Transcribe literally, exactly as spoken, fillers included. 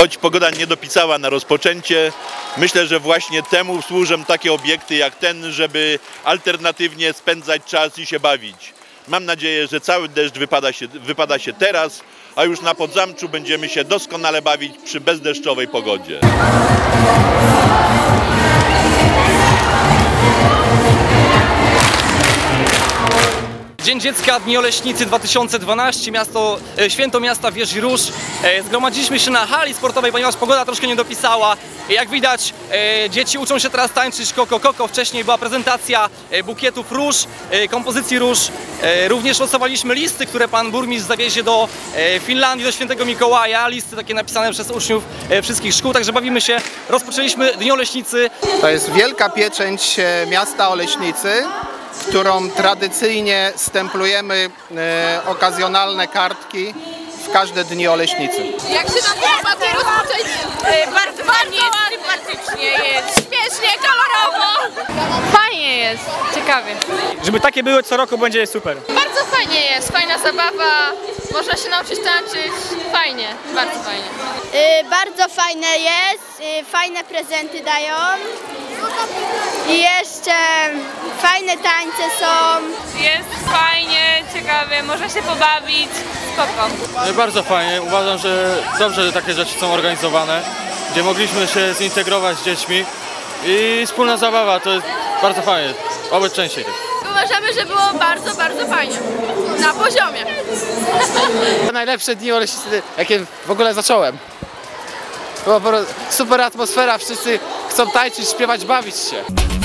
choć pogoda nie dopisała na rozpoczęcie, myślę, że właśnie temu służą takie obiekty jak ten, żeby alternatywnie spędzać czas i się bawić. Mam nadzieję, że cały deszcz wypada się, wypada się teraz, a już na Podzamczu będziemy się doskonale bawić przy bezdeszczowej pogodzie. Dzień Dziecka, Dni Oleśnicy dwa tysiące dwanaście, miasto, Święto Miasta Wież i Róż. Zgromadziliśmy się na hali sportowej, ponieważ pogoda troszkę nie dopisała. Jak widać, dzieci uczą się teraz tańczyć koko koko. Wcześniej była prezentacja bukietów róż, kompozycji róż. Również losowaliśmy listy, które pan burmistrz zawiezie do Finlandii, do Świętego Mikołaja. Listy takie napisane przez uczniów wszystkich szkół, także bawimy się. Rozpoczęliśmy Dni Oleśnicy. To jest wielka pieczęć miasta Oleśnicy, którą tradycyjnie stemplujemy e, okazjonalne kartki w każde dni Oleśnicy. Jak się nam podoba to rozpocząć? E, bardzo fajnie, sympatycznie jest, śmiesznie, kolorowo. Fajnie jest, ciekawie. Żeby takie były co roku, będzie super. Bardzo fajnie jest, fajna zabawa, można się nauczyć tańczyć, fajnie, bardzo fajnie. Yy, bardzo fajne jest, yy, fajne prezenty dają i jeszcze fajne tańce są. Jest fajnie, ciekawie, można się pobawić, spoko. Bardzo fajnie, uważam, że dobrze, że takie rzeczy są organizowane, gdzie mogliśmy się zintegrować z dziećmi i wspólna zabawa, to jest bardzo fajnie, oby częściej. Uważamy, że było bardzo, bardzo fajnie, na poziomie. Najlepsze dni Oleśnicy, jakie w ogóle zacząłem. Była super atmosfera, wszyscy chcą tańczyć, śpiewać, bawić się.